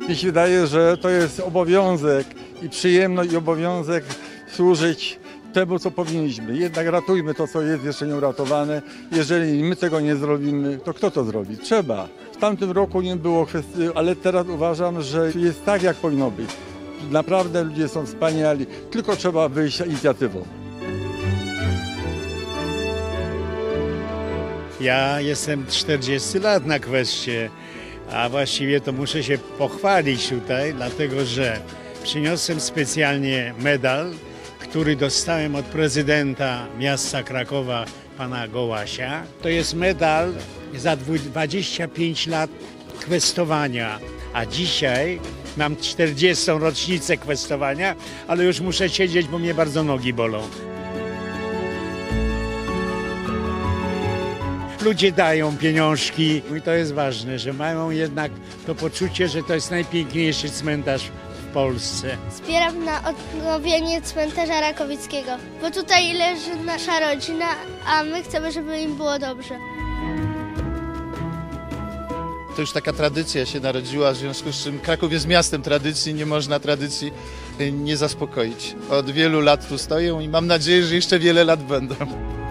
Mi się wydaje, że to jest obowiązek i przyjemność i obowiązek służyć temu, co powinniśmy. Jednak ratujmy to, co jest jeszcze nieuratowane. Jeżeli my tego nie zrobimy, to kto to zrobi? Trzeba. W tamtym roku nie było kwestii, ale teraz uważam, że jest tak, jak powinno być. Naprawdę ludzie są wspaniali, tylko trzeba wyjść z inicjatywą. Ja jestem 40 lat na kweście, a właściwie to muszę się pochwalić tutaj, dlatego że przyniosłem specjalnie medal, który dostałem od prezydenta miasta Krakowa, pana Gołasia. To jest medal za 25 lat kwestowania, a dzisiaj mam 40. rocznicę kwestowania, ale już muszę siedzieć, bo mnie bardzo nogi bolą. Ludzie dają pieniążki i to jest ważne, że mają jednak to poczucie, że to jest najpiękniejszy cmentarz w Polsce. Zbieram na odnowienie cmentarza Rakowickiego, bo tutaj leży nasza rodzina, a my chcemy, żeby im było dobrze. To już taka tradycja się narodziła, w związku z czym Kraków jest miastem tradycji, nie można tradycji nie zaspokoić. Od wielu lat tu stoją i mam nadzieję, że jeszcze wiele lat będą.